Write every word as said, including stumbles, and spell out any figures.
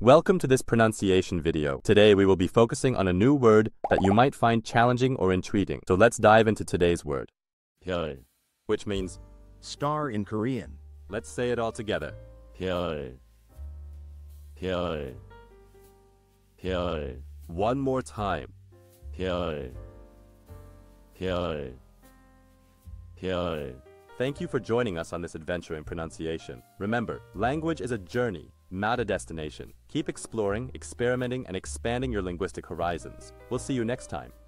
Welcome to this pronunciation video. Today we will be focusing on a new word that you might find challenging or intriguing. So let's dive into today's word, byeol, which means star in Korean. let's say it all together. byeol, byeol, byeol, One more time. byeol, byeol, byeol. Thank you for joining us on this adventure in pronunciation. Remember, language is a journey, not a destination. Keep exploring, experimenting, and expanding your linguistic horizons. We'll see you next time.